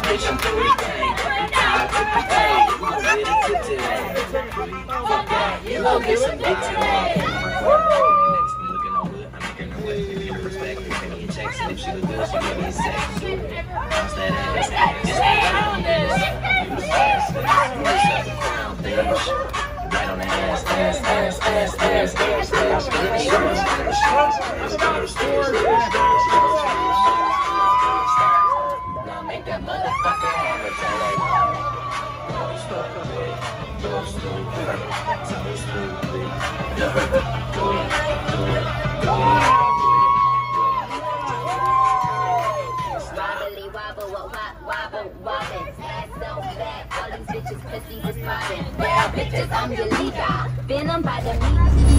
bitch, I'm through the thing. Hey, you gon' get it to today. Fuck that, you gon' get some dick today. Next, I'm looking over, I'm making her way. Give her respect, give me a check, and if she look good, she give me a sex. Bounce that ass, right on the ass, ass, ass, ass, ass, ass, ass. Now make that motherfucker hammer today. Bitches, I'm your leader. Been on by the meat.